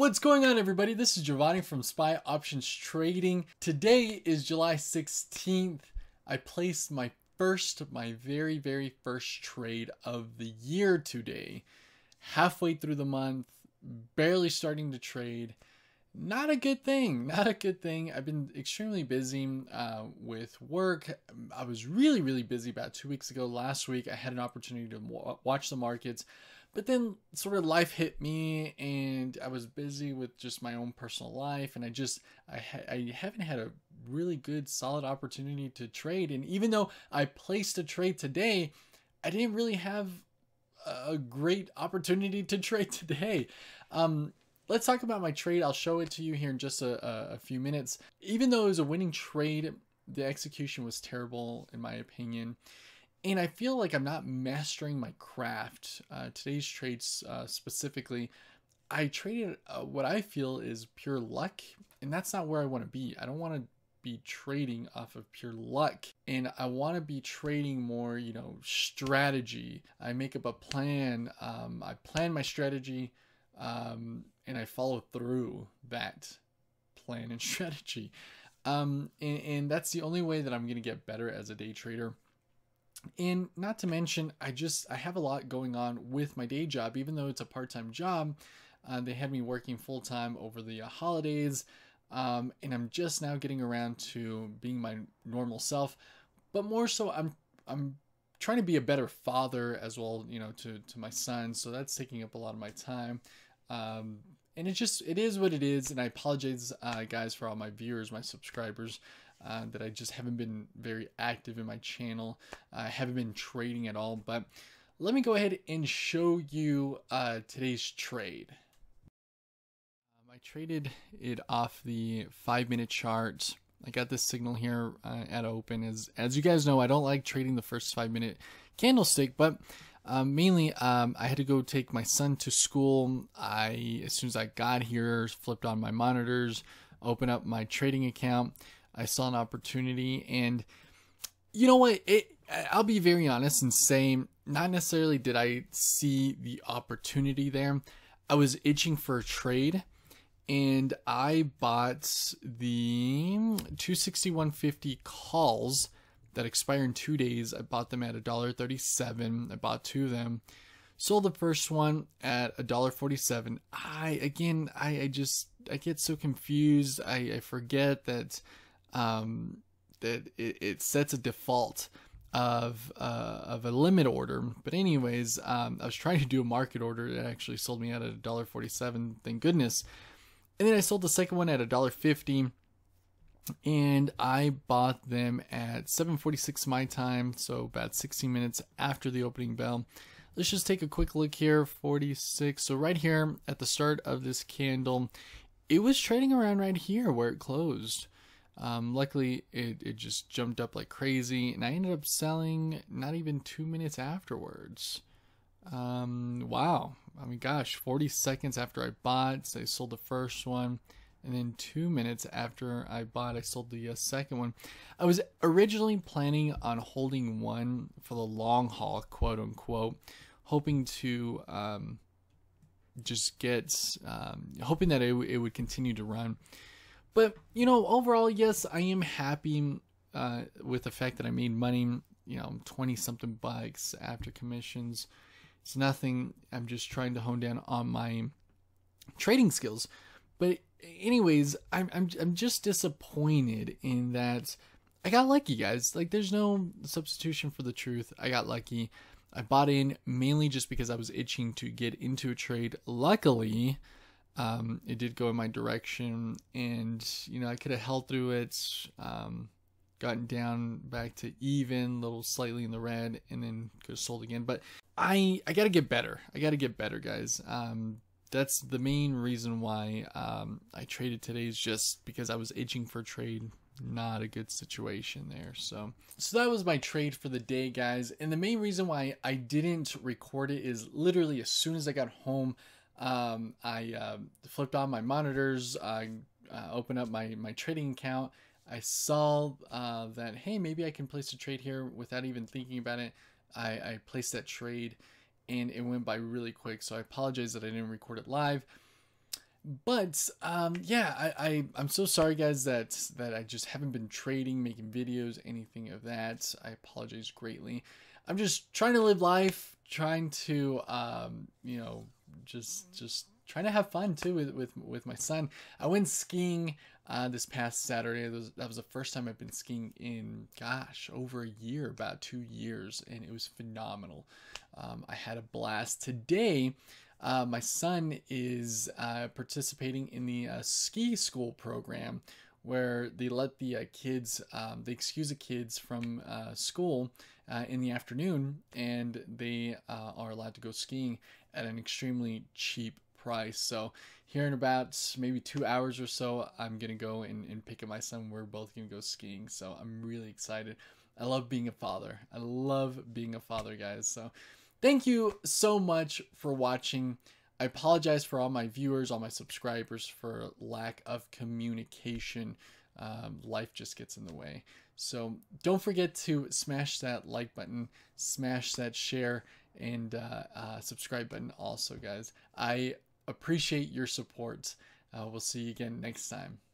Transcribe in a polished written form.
What's going on, everybody? This is Giovanni from SPY Options Trading. Today is July 16th. I placed my very first trade of the year today. Halfway through the month, barely starting to trade. Not a good thing. Not a good thing. I've been extremely busy with work. I was really busy about 2 weeks ago. Last week, I had an opportunity to watch the markets. But then sort of life hit me and I was busy with just my own personal life, and I haven't had a really good solid opportunity to trade. And even though I placed a trade today, I didn't really have a great opportunity to trade today. Let's talk about my trade. I'll show it to you here in just a few minutes. Even though it was a winning trade, the execution was terrible in my opinion. And I feel like I'm not mastering my craft. Today's trades specifically, I traded what I feel is pure luck, and that's not where I want to be. I don't want to be trading off of pure luck, and I want to be trading more, strategy. I make up a plan. I plan my strategy, and I follow through that plan and strategy. And that's the only way that I'm going to get better as a day trader. And not to mention, I have a lot going on with my day job. Even though it's a part-time job, they had me working full-time over the holidays, and I'm just now getting around to being my normal self. But more so, I'm trying to be a better father as well, to my son. So that's taking up a lot of my time. And it is what it is. And I apologize, guys, for all my viewers, my subscribers. That I just haven't been very active in my channel. I haven't been trading at all, but let me go ahead and show you today's trade. I traded it off the 5-minute chart. I got this signal here at open. As you guys know, I don't like trading the first 5-minute candlestick, but mainly I had to go take my son to school. As soon as I got here, flipped on my monitors, opened up my trading account. I saw an opportunity, and you know what? I'll be very honest and say, not necessarily did I see the opportunity there. I was itching for a trade, and I bought the 261.50 calls that expire in 2 days. I bought them at $1.37. I bought 2 of them. Sold the first one at $1.47. I get so confused. I forget that it sets a default of a limit order. But anyways, I was trying to do a market order that actually sold me out at $1.47, thank goodness. And then I sold the second one at $1.50, and I bought them at 7:46 my time, so about 16 minutes after the opening bell. Let's just take a quick look here. 46. So right here at the start of this candle, it was trading around right here where it closed. Luckily, it just jumped up like crazy, and I ended up selling not even 2 minutes afterwards. Wow. I mean, gosh, 40 seconds after I bought, so I sold the first one, and then 2 minutes after I bought, I sold the second one. I was originally planning on holding one for the long haul, quote unquote, hoping to just get, hoping that it would continue to run. But, overall, yes, I am happy with the fact that I made money, 20-something bucks after commissions. It's nothing. I'm just trying to hone down on my trading skills. But anyways, I'm just disappointed in that I got lucky, guys. Like, there's no substitution for the truth. I got lucky. I bought in mainly just because I was itching to get into a trade. Luckily, it did go in my direction, and I could have held through it, gotten down back to even, little slightly in the red, and then could have sold again. But I gotta get better. I gotta get better, guys. That's the main reason why I traded today, is just because I was itching for a trade. Not a good situation there. So that was my trade for the day, guys. And the main reason why I didn't record it is literally as soon as I got home, I flipped on my monitors. I opened up my trading account. I saw that, hey, maybe I can place a trade here without even thinking about it. I placed that trade, and it went by really quick. So I apologize that I didn't record it live. But yeah, I'm so sorry guys that I just haven't been trading, making videos, anything of that. I apologize greatly. I'm just trying to live life, trying to you know, just trying to have fun too with my son. I went skiing this past Saturday. That was the first time I've been skiing in, gosh, over a year, about 2 years, and it was phenomenal. I had a blast. Today, my son is participating in the ski school program where they let the kids, they excuse the kids from school in the afternoon, and they are allowed to go skiing at an extremely cheap price. So here in about maybe 2 hours or so, I'm gonna go and pick up my son. We're both gonna go skiing, so I'm really excited. I love being a father. I love being a father, guys. So thank you so much for watching. I apologize for all my viewers, all my subscribers for lack of communication. Life just gets in the way. So don't forget to smash that like button, smash that share, and subscribe button also, guys. I appreciate your support. We'll see you again next time.